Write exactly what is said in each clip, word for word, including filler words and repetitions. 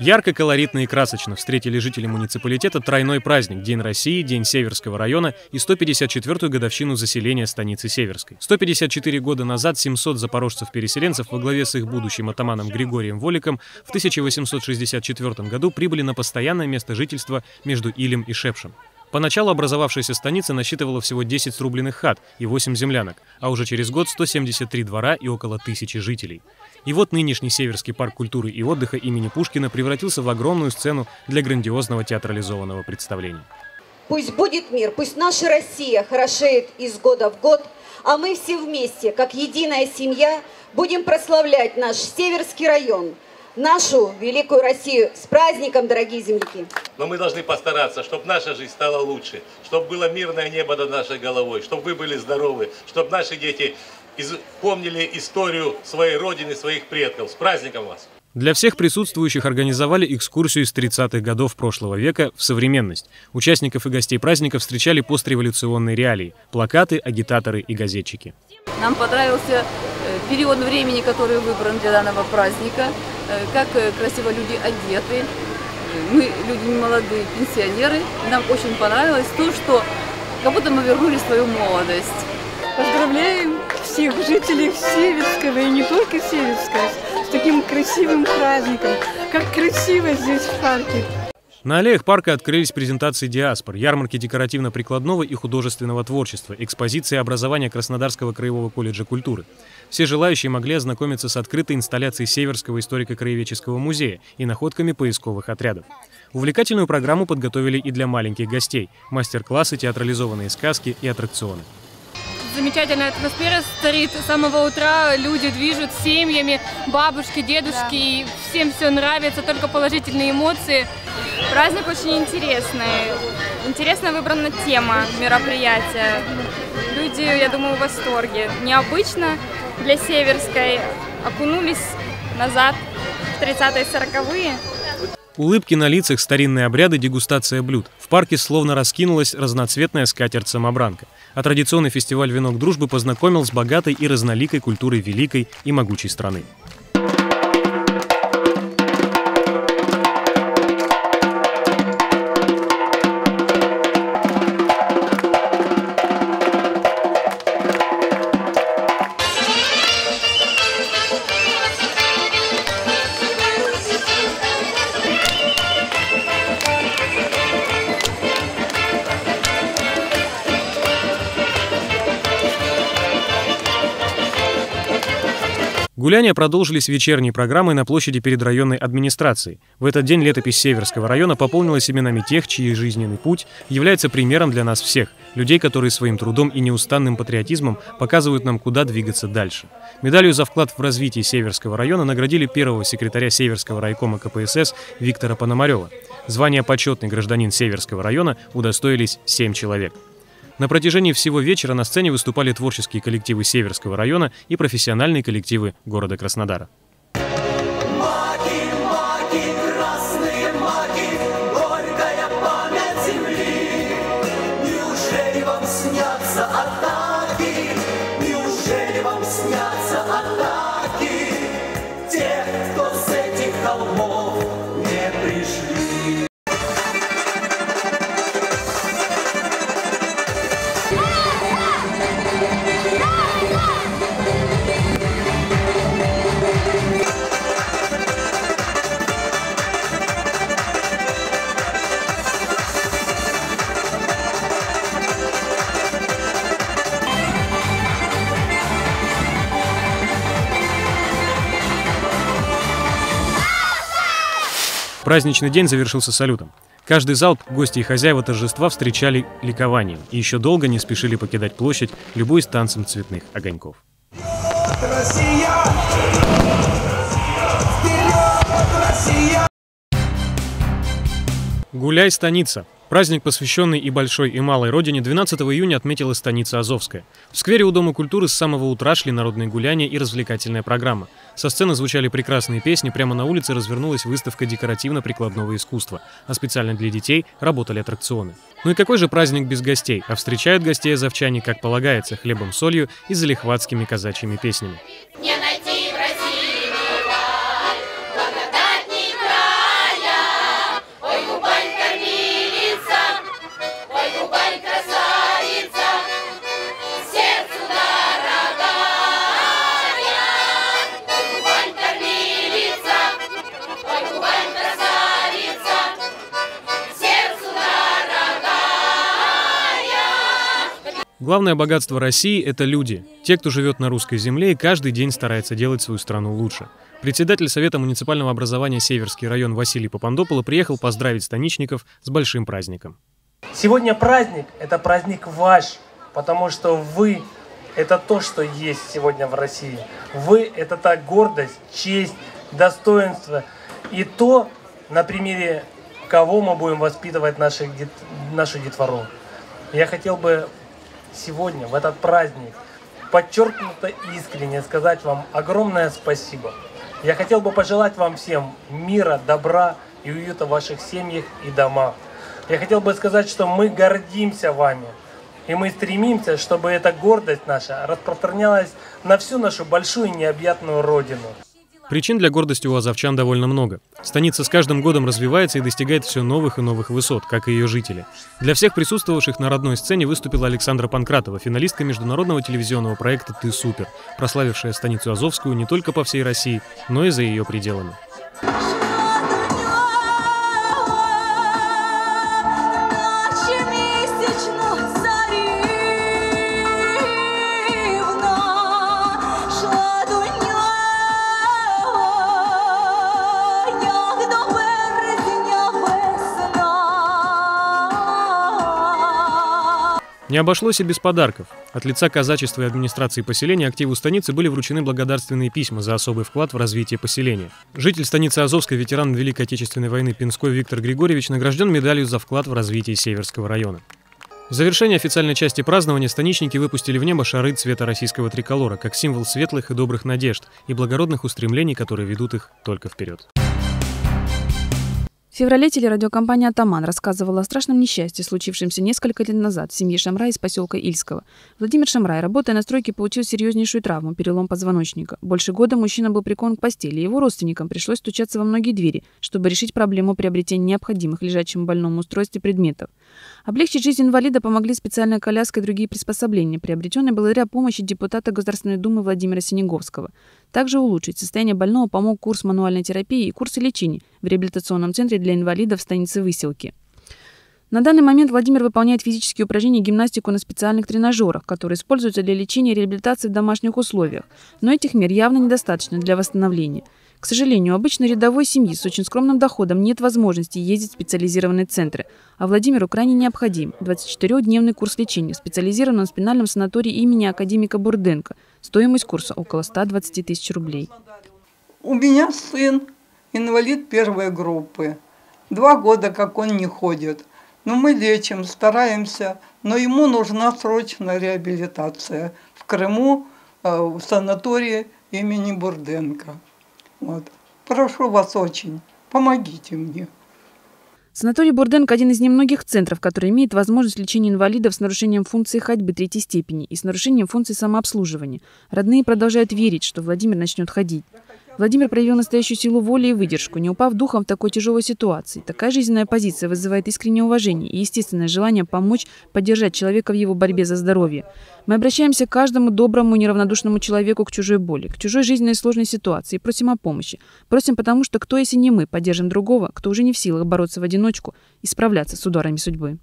Ярко, колоритно и красочно встретили жители муниципалитета тройной праздник – День России, День Северского района и сто пятьдесят четвёртую годовщину заселения станицы Северской. сто пятьдесят четыре года назад семьсот запорожцев-переселенцев во главе с их будущим атаманом Григорием Воликом в тысяча восемьсот шестьдесят четвёртом году прибыли на постоянное место жительства между Илем и Шепшем. Поначалу образовавшаяся станица насчитывала всего десять срубленных хат и восемь землянок, а уже через год сто семьдесят три двора и около тысячи жителей. И вот нынешний Северский парк культуры и отдыха имени Пушкина превратился в огромную сцену для грандиозного театрализованного представления. Пусть будет мир, пусть наша Россия хорошеет из года в год, а мы все вместе, как единая семья, будем прославлять наш Северский район, нашу великую Россию. С праздником, дорогие земляки! Но мы должны постараться, чтобы наша жизнь стала лучше, чтобы было мирное небо над нашей головой, чтобы вы были здоровы, чтобы наши дети помнили историю своей родины, своих предков. С праздником вас! Для всех присутствующих организовали экскурсию из тридцатых годов прошлого века в современность. Участников и гостей праздника встречали постреволюционные реалии – плакаты, агитаторы и газетчики. Нам понравился период времени, который выбран для данного праздника, как красиво люди одеты. Мы люди немолодые, пенсионеры. Нам очень понравилось то, что как будто мы вернули свою молодость. Поздравляем всех жителей Северского и не только Северского с таким красивым праздником. Как красиво здесь в парке. На аллеях парка открылись презентации диаспор, ярмарки декоративно-прикладного и художественного творчества, экспозиции образования Краснодарского краевого колледжа культуры. Все желающие могли ознакомиться с открытой инсталляцией Северского историко-краеведческого музея и находками поисковых отрядов. Увлекательную программу подготовили и для маленьких гостей – мастер-классы, театрализованные сказки и аттракционы. Замечательная атмосфера стоит с самого утра, люди движут семьями, бабушки, дедушки, да. И всем все нравится, только положительные эмоции. Праздник очень интересный, интересно выбрана тема мероприятия. Люди, я думаю, в восторге. Необычно для Северской, окунулись назад в тридцатые сороковые. Улыбки на лицах, старинные обряды, дегустация блюд. В парке словно раскинулась разноцветная скатерть-самобранка. А традиционный фестиваль «Венок дружбы» познакомил с богатой и разноликой культурой великой и могучей страны. Гуляния продолжились вечерней программой на площади перед районной администрацией. В этот день летопись Северского района пополнилась именами тех, чей жизненный путь является примером для нас всех, людей, которые своим трудом и неустанным патриотизмом показывают нам, куда двигаться дальше. Медалью за вклад в развитие Северского района наградили первого секретаря Северского райкома ка пэ эс эс Виктора Пономарева. Звание «Почетный гражданин Северского района» удостоились семь человек. На протяжении всего вечера на сцене выступали творческие коллективы Северского района и профессиональные коллективы города Краснодара. Праздничный день завершился салютом. Каждый залп гости и хозяева торжества встречали ликованием и еще долго не спешили покидать площадь, любуясь танцем цветных огоньков. Гуляй, станица! Праздник, посвященный и большой, и малой родине, двенадцатого июня отметила станица Азовская. В сквере у Дома культуры с самого утра шли народные гуляния и развлекательная программа. Со сцены звучали прекрасные песни, прямо на улице развернулась выставка декоративно-прикладного искусства, а специально для детей работали аттракционы. Ну и какой же праздник без гостей, а встречают гостей азовчане, как полагается, хлебом-солью и залихватскими казачьими песнями. Не найти в России край, благодать не край, Главное богатство России – это люди. Те, кто живет на русской земле и каждый день старается делать свою страну лучше. Председатель Совета муниципального образования Северский район Василий Попандополо приехал поздравить станичников с большим праздником. Сегодня праздник – это праздник ваш, потому что вы – это то, что есть сегодня в России. Вы – это та гордость, честь, достоинство и то, на примере кого мы будем воспитывать наших дет... нашу детвору. Я хотел бы сегодня, в этот праздник, подчеркнуто искренне сказать вам огромное спасибо. Я хотел бы пожелать вам всем мира, добра и уюта в ваших семьях и домах. Я хотел бы сказать, что мы гордимся вами. И мы стремимся, чтобы эта гордость наша распространялась на всю нашу большую необъятную родину. Причин для гордости у азовчан довольно много. Станица с каждым годом развивается и достигает все новых и новых высот, как и ее жители. Для всех присутствовавших на родной сцене выступила Александра Панкратова, финалистка международного телевизионного проекта «Ты супер», прославившая станицу Азовскую не только по всей России, но и за ее пределами. Не обошлось и без подарков. От лица казачества и администрации поселения активу станицы были вручены благодарственные письма за особый вклад в развитие поселения. Житель станицы Азовской, ветеран Великой Отечественной войны Пинской Виктор Григорьевич награжден медалью за вклад в развитие Северского района. В завершение официальной части празднования станичники выпустили в небо шары цвета российского триколора, как символ светлых и добрых надежд и благородных устремлений, которые ведут их только вперед. В феврале телерадиокомпания «Атаман» рассказывала о страшном несчастье, случившемся несколько лет назад в семье Шамрай из поселка Ильского. Владимир Шамрай, работая на стройке, получил серьезнейшую травму – перелом позвоночника. Больше года мужчина был прикован к постели, и его родственникам пришлось стучаться во многие двери, чтобы решить проблему приобретения необходимых лежачему больному устройстве предметов. Облегчить жизнь инвалида помогли специальная коляска и другие приспособления, приобретенные благодаря помощи депутата Государственной Думы Владимира Синеговского. Также улучшить состояние больного помог курс мануальной терапии и курсы лечения в реабилитационном центре для инвалидов в станице Выселки. На данный момент Владимир выполняет физические упражнения и гимнастику на специальных тренажерах, которые используются для лечения и реабилитации в домашних условиях. Но этих мер явно недостаточно для восстановления. К сожалению, у обычной рядовой семьи с очень скромным доходом нет возможности ездить в специализированные центры, а Владимиру крайне необходим двадцатичетырёхдневный курс лечения в специализированном спинальном санатории имени академика Бурденко. Стоимость курса около ста двадцати тысяч рублей. У меня сын инвалид первой группы. Два года, как он не ходит. Но мы лечим, стараемся, но ему нужна срочная реабилитация в Крыму, в санатории имени Бурденко. Вот. Прошу вас очень, помогите мне. Санаторий Бурденко – один из немногих центров, который имеет возможность лечения инвалидов с нарушением функции ходьбы третьей степени и с нарушением функции самообслуживания. Родные продолжают верить, что Владимир начнет ходить. Владимир проявил настоящую силу воли и выдержку, не упав духом в такой тяжелой ситуации. Такая жизненная позиция вызывает искреннее уважение и естественное желание помочь, поддержать человека в его борьбе за здоровье. Мы обращаемся к каждому доброму и неравнодушному человеку к чужой боли, к чужой жизненной сложной ситуации и просим о помощи. Просим потому, что кто, если не мы, поддержим другого, кто уже не в силах бороться в одиночку и справляться с ударами судьбы.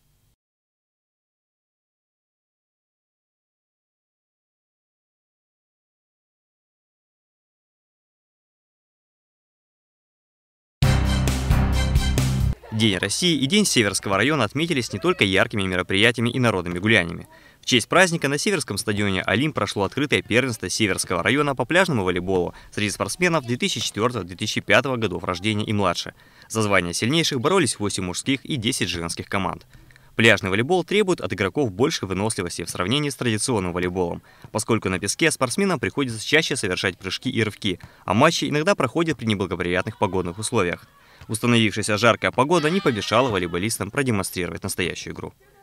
День России и День Северского района отметились не только яркими мероприятиями и народными гуляниями. В честь праздника на Северском стадионе «Олимп» прошло открытое первенство Северского района по пляжному волейболу среди спортсменов две тысячи четвёртого — две тысячи пятого годов рождения и младше. За звание сильнейших боролись восемь мужских и десять женских команд. Пляжный волейбол требует от игроков большей выносливости в сравнении с традиционным волейболом, поскольку на песке спортсменам приходится чаще совершать прыжки и рывки, а матчи иногда проходят при неблагоприятных погодных условиях. Установившаяся жаркая погода не помешала волейболистам продемонстрировать настоящую игру.